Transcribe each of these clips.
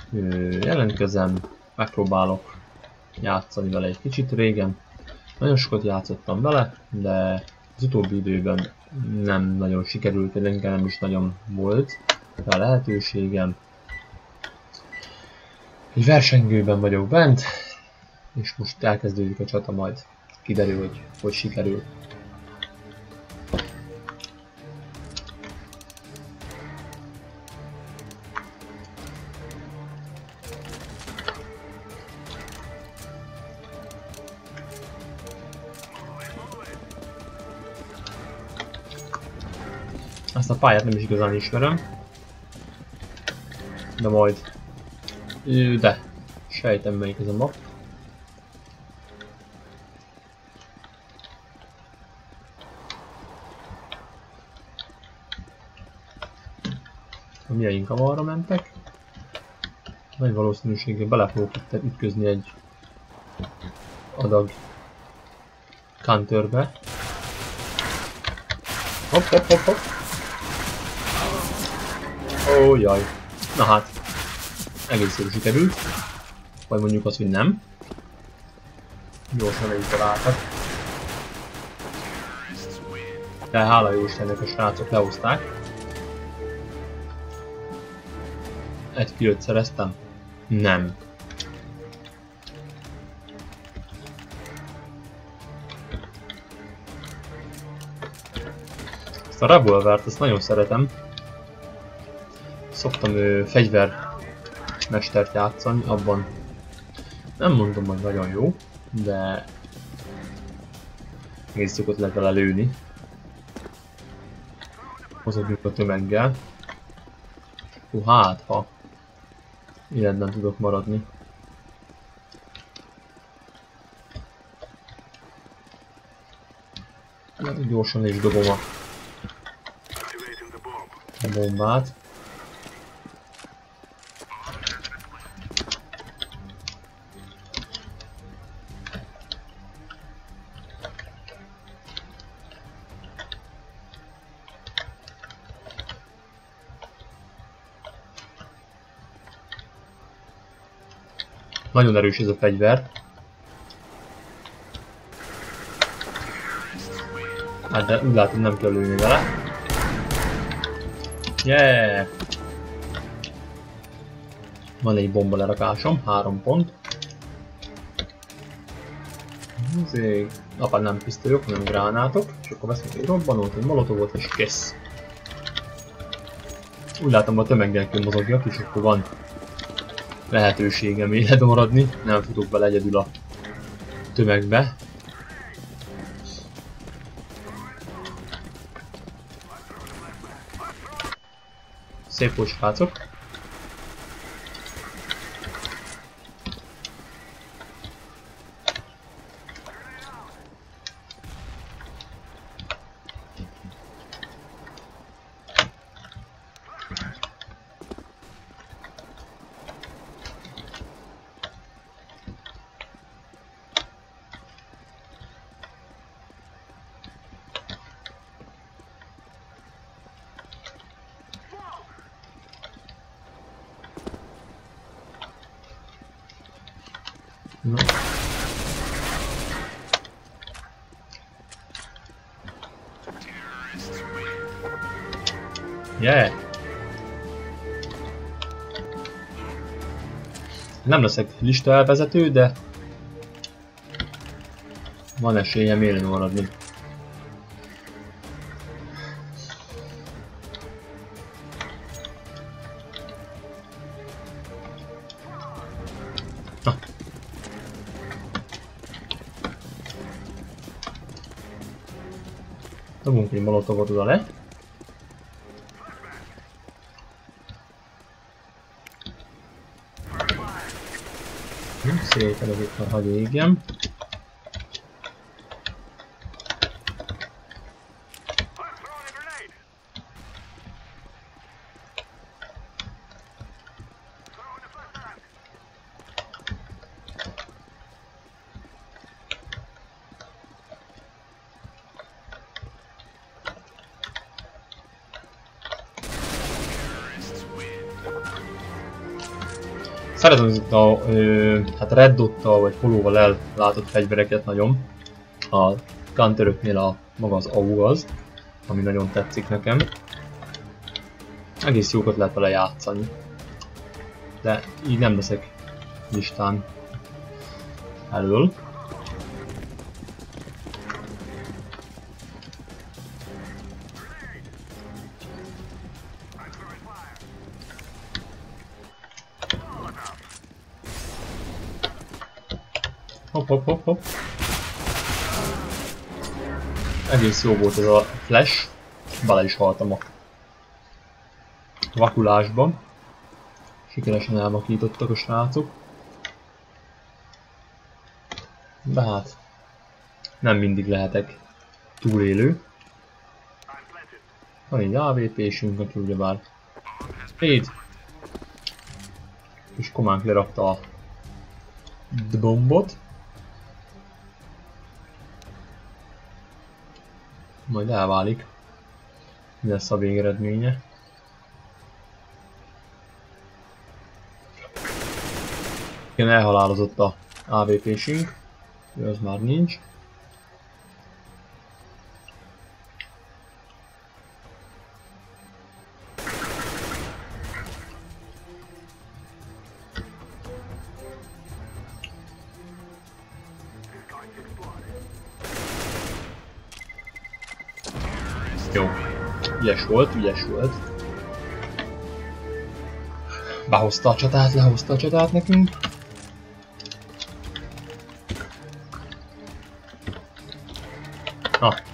jelentkezem, megpróbálok játszani vele egy kicsit. Régen nagyon sokat játszottam vele, de az utóbbi időben nem nagyon sikerült, nekem nem is nagyon volt a lehetőségem. Egy versengőben vagyok bent, és most elkezdődik a csata, majd kiderül, hogy sikerül. Ezt a pályát nem is igazán ismerem, de majd... de sejtem, melyik ez a map. A miénk arra mentek. Nagy valószínűséggel bele fogok itt ütközni egy adag counterbe. Hopp, hopp, hopp, hopp. Ó, jaj. Na hát. Egész jól sikerült. Vagy mondjuk azt, hogy nem. Gyorsan együtt találtak. De hála jó Istennek, a srácok lehozták. Egy kilót szereztem? Nem. Ezt a revolvert, ezt nagyon szeretem. Szoktam fegyvermestert játszani, abban nem mondom, hogy nagyon jó, de egész szokott lehet vele lőni. Mozogjuk a tömeggel. Hát, ha életben tudok maradni. Gyorsan is dobom a bombát. Nagyon erős ez a fegyver. Hát de úgy látom, nem kell lőni vele. Yeah! Van egy bomba lerakásom, 3 pont. Apád nem pisztolyok, hanem gránátok. És akkor veszünk egy robbanót, egy molotovot és kész. Úgy látom, a tömeggel kell mozogjak, és akkor van lehetőségem életben maradni, nem futok bele egyedül a tömegbe. Szép volt, srácok! No. Yeah. Nem leszek lista elvezető, de van esélyem élen maradni. Dobunk egy molotovot oda le. Szépen azért már hagyj égjem. Szeretem itt a hát red dottal vagy polóval ellátott fegyvereket nagyon. A counteröknél a maga az AU az, ami nagyon tetszik nekem. Egész jókat lehet vele játszani. De így nem leszek listán elől. Hopp, hopp, hopp, hopp. Egész jó volt ez a flash. Bele is haltam a vakulásban. Sikeresen elvakítottak a srácok. De hát nem mindig lehetek túlélő. Van egy AWP-sünk, aki ugyebár Spade. És kománk lerakta a bombot. Majd elválik. Mi lesz a végeredménye. Igen, elhalálozott a AWP-sünk. Az már nincs. Jó. Ügyes volt, ügyes volt. Behozta a csatát, lehozta a csatát nekünk. Ah.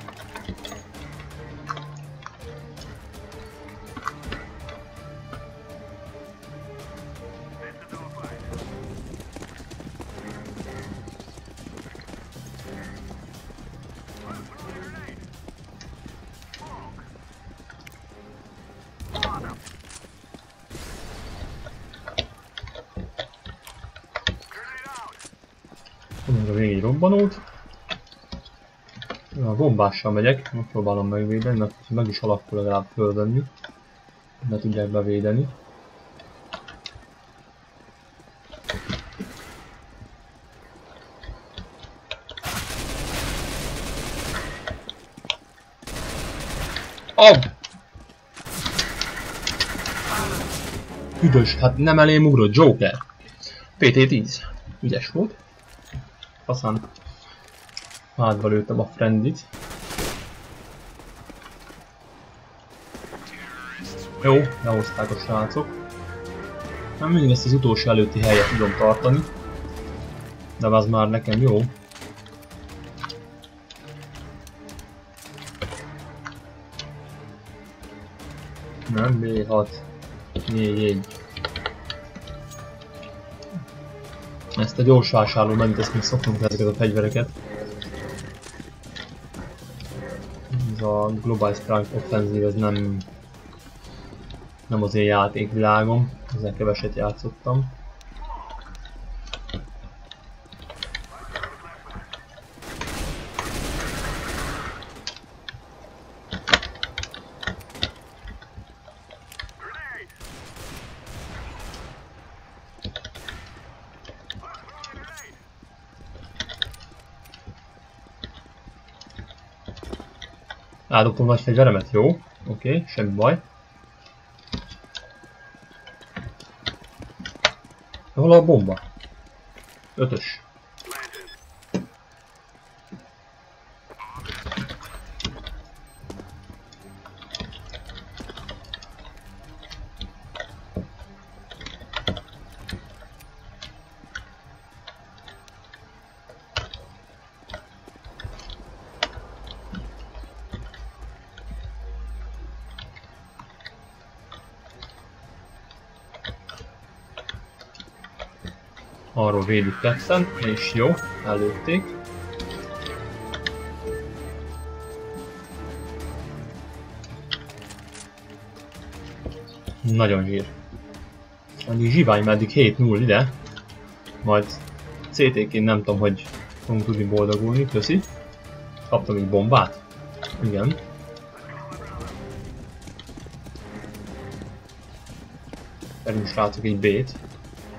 Mondjuk még egy robbanót. A bombással megyek, megpróbálom megvédeni, mert meg is alakul legalább fölvenni. Ne tudják bevédeni. Üdös, hát nem elém ugrott Joker. PT-10. Ügyes volt. Aztán hátba lőttem a friendit. Jó, lehozták a srácok. Nem mindig ezt az utolsó előtti helyet tudom tartani. De az már nekem jó. Nem, B6. 4-1. Ezt a gyors vásárló menteszt még szoktunk ezeket a fegyvereket. Ez a Global Strike Offensive, ez nem az én játékvilágom, ezzel keveset játszottam. Eldobtam nagy fegyveremet, jó? Oké, semmi baj. Hol a bomba? 5-ös. Arról védik ketten, és jó, előtték. Nagyon zsír. Addig zsivány, meddig 7-0 ide. Majd CT-ként nem tudom, hogy fogunk tudni boldogulni, köszi. Kaptam egy bombát? Igen. Erünk srácok egy B-t.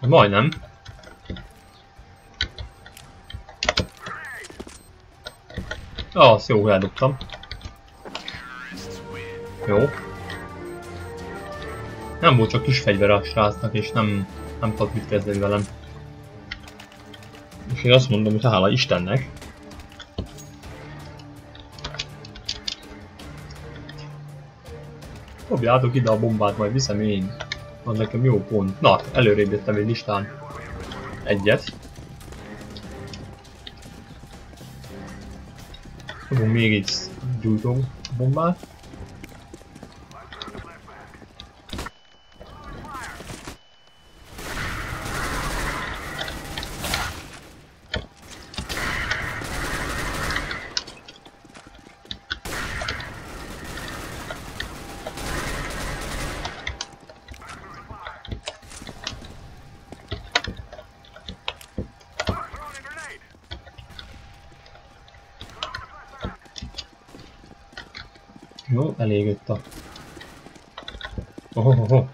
Majdnem. Azt jó, eldobtam. Jó. Nem volt csak kis fegyver a srácnak, és nem tudott mit kezdeni velem. És én azt mondom, hogy hála Istennek. Dobjátok ide a bombát, majd viszem én. Az nekem jó pont. Na, előrébb jöttem egy listán. Egyet. Fogunk még így gyújtó bombát. Jó, elég a... Oh.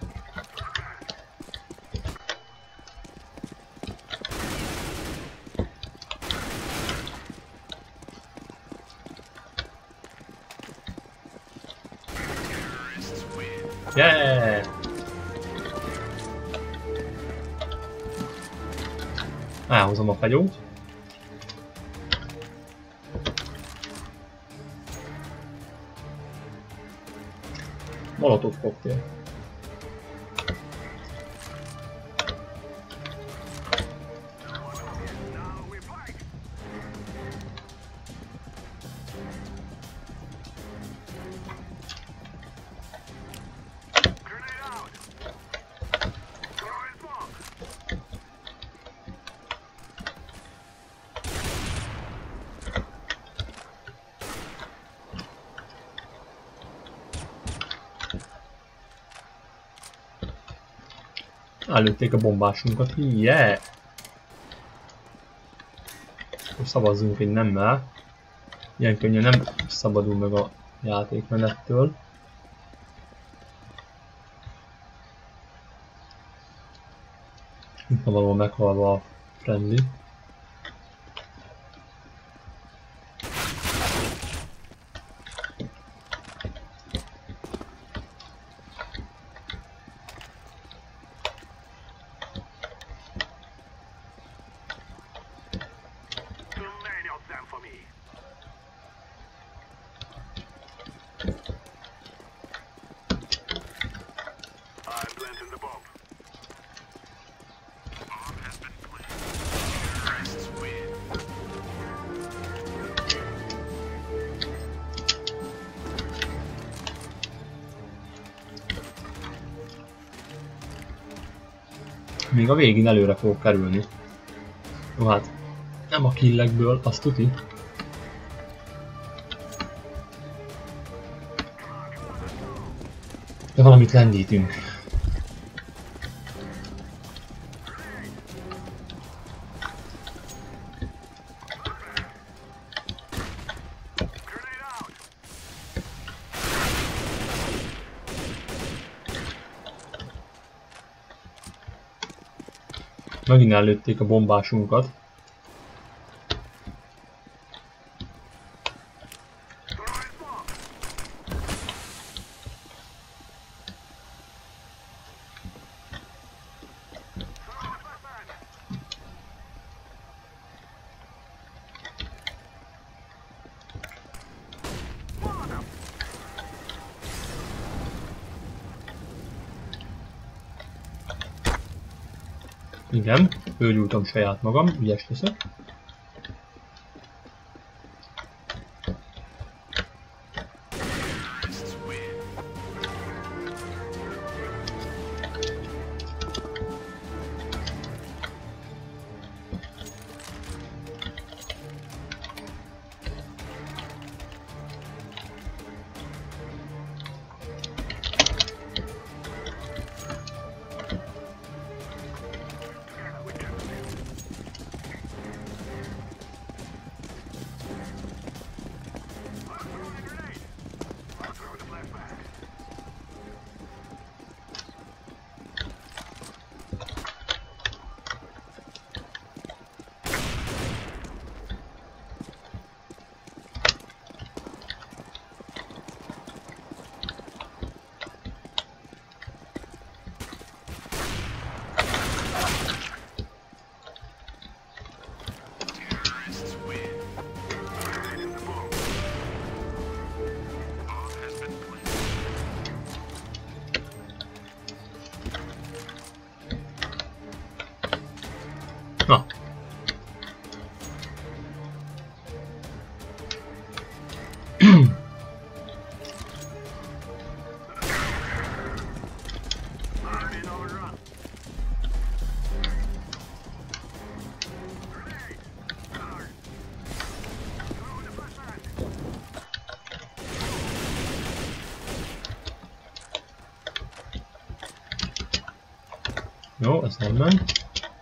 Yeah! Elhozom a fegyót. Molotov koktél. Előtték a bombásunkat, yeah! Akkor szavazzunk egy nemmel. Ilyen könnyen nem szabadul meg a játékmenettől. Itt van valahol meghalva a friendly. Még a végén előre fogok kerülni. Jó, hát nem a killekből, azt tuti. De valamit lendítünk. Megint előtték a bombásunkat. Igen, fölgyújtom saját magam, ügyes leszek. Jó, ez nem ment.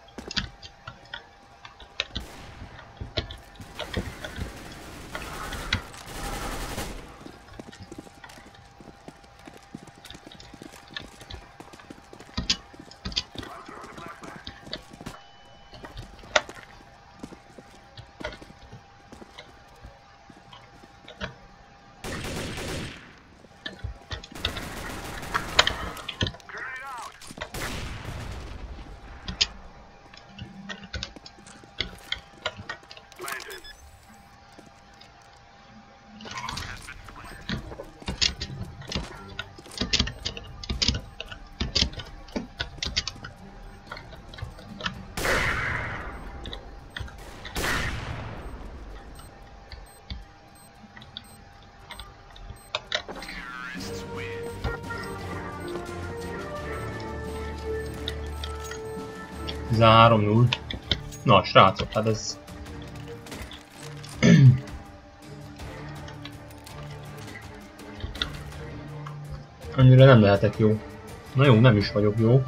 Zárom 0. Na, srácok, hát ez... Annyira nem lehetek jó. Na jó, nem is vagyok jó.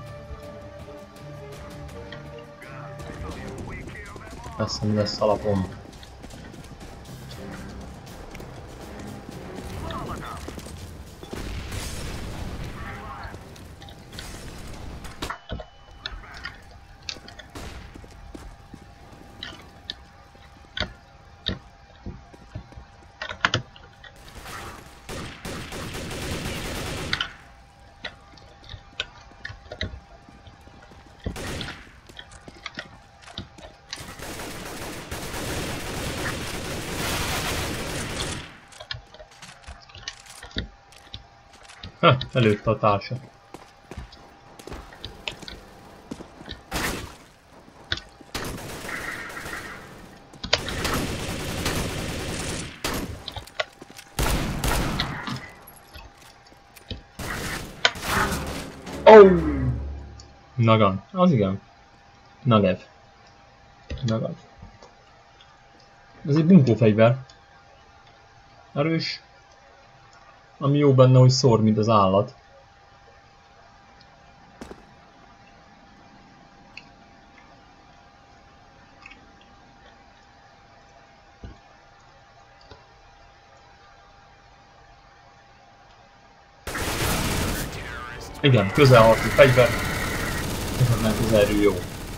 Persze mi lesz alapom. Előtte a társa. Oh! Nagan, az igen. Nagev. Nagad. Ez egy bunkófegyver. Erős. Ami jó benne, hogy szór, mint az állat. Igen, közelharcú fegyver. Nem közelrű jó.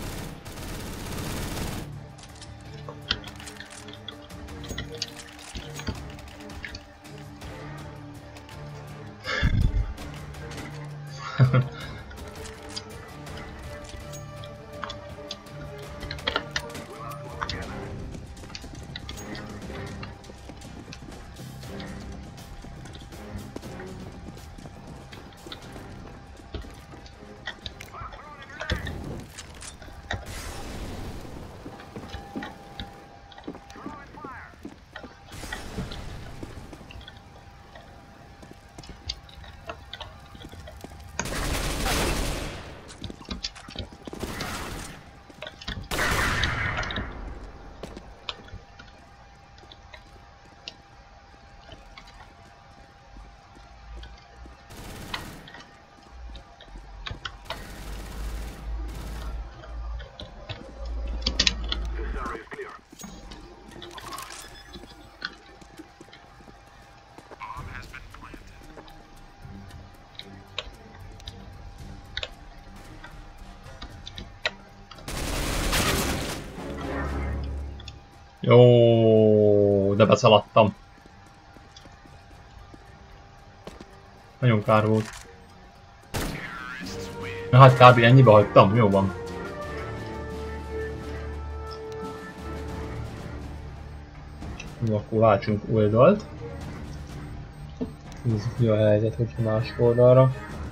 Jó, de beszaladtam. Nagyon kár volt. Na hát kb. Ennyibe hagytam, jó van. Jó, akkor váltsunk oldalt. Nézzük, mi a helyzet, hogyha más oldalra.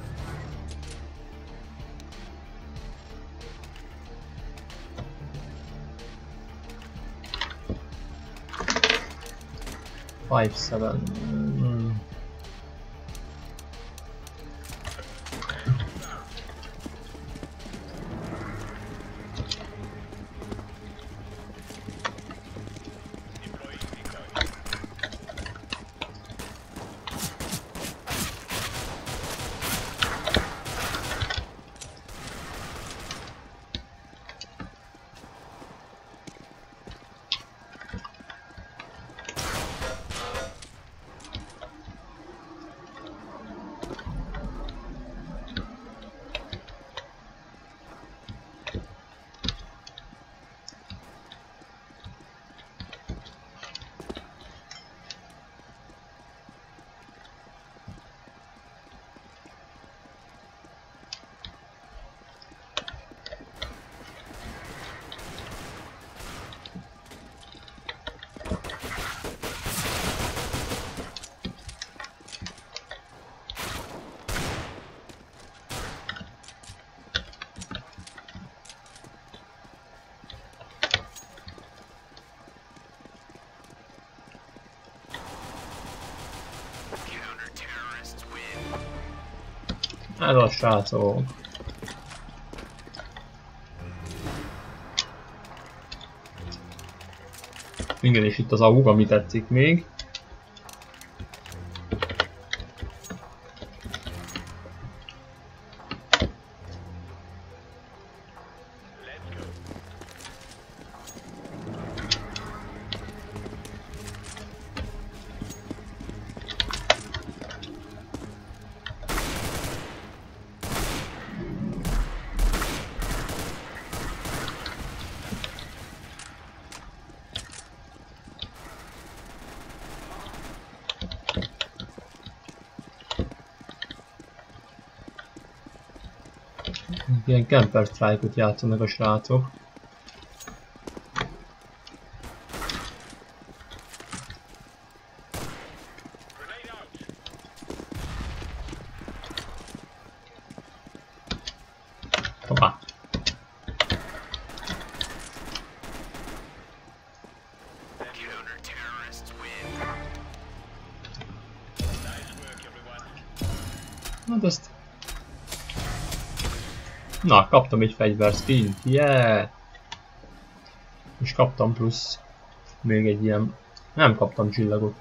Five, seven. Ez a srácok. Igen, és itt az AUG, ami tetszik még. Ilyen Camper Strike-ot játszanak a srácok. Hoppá! Hát ezt... Na, kaptam egy fegyverskint, yeah! És kaptam plusz még egy ilyen... Nem kaptam csillagot.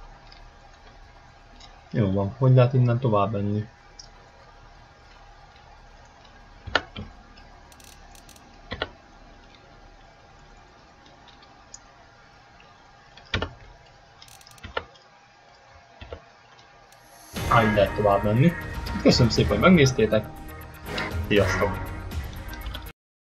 Jó van, hogy lehet innen tovább menni? Így lehet tovább menni. Köszönöm szépen, hogy megnéztétek. Sziasztok!